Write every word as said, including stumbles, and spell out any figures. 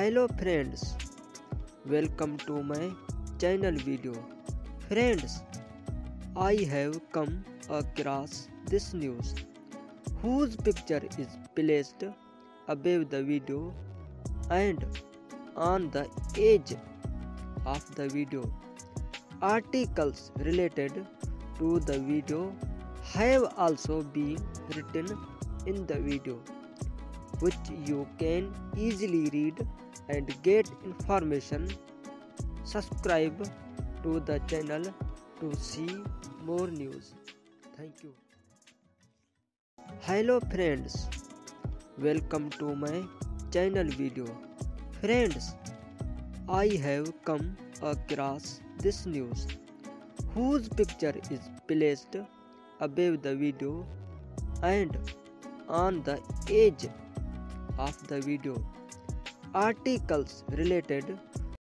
Hello friends, welcome to my channel video. Friends, I have come across this news whose picture is placed above the video and on the edge of the video. Articles related to the video have also been written in the video, which you can easily read and get information. Subscribe to the channel to see more news. Thank you. Hello friends, welcome to my channel video. Friends, I have come across this news whose picture is placed above the video and on the edge of the video. Articles related